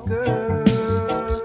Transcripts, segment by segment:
girl,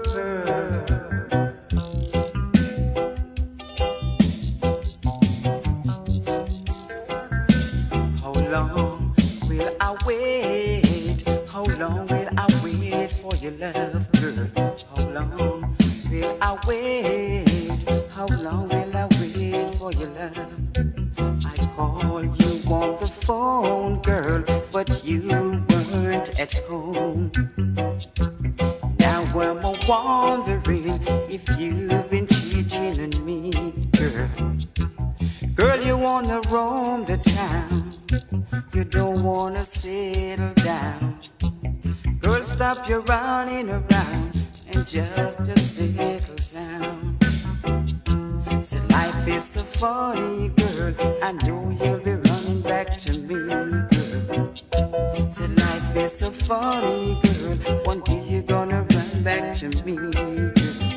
how long will I wait? How long will I wait for your love, girl? How long will I wait? How long will I wait for your love? I called you on the phone, girl, but you weren't at home. Now I'm wondering if you've been cheating on me, girl. Girl, you wanna roam the town, you don't wanna settle down. Girl, stop your running around and just settle down. Said life is so funny, girl, I know you'll be running back to me, girl. Said life is so funny, girl, one day you're gonna run back to me, girl.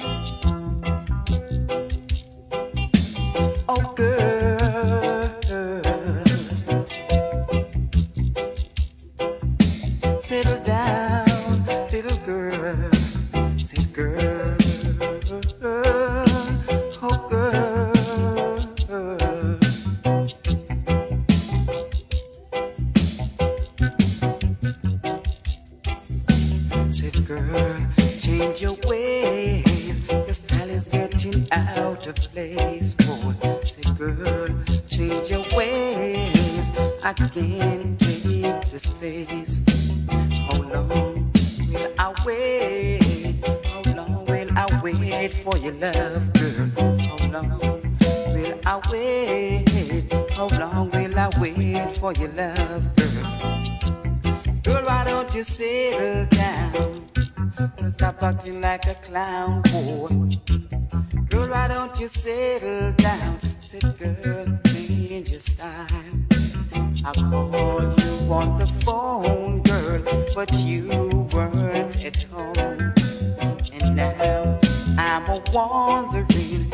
Oh, girl, settle down, little girl. Said girl, oh girl. Said girl, change your ways, your style is getting out of place, boy. Said girl, change your ways, I can't take the space. How long will I wait? How long will I wait for your love, girl? How long will I wait? How long will I wait for your love, girl? Girl, why don't you settle down? Don't stop acting like a clown, boy. Girl, why don't you settle down? Said girl, change your style. I called you on the phone, girl, but you weren't at home. And now I'm wondering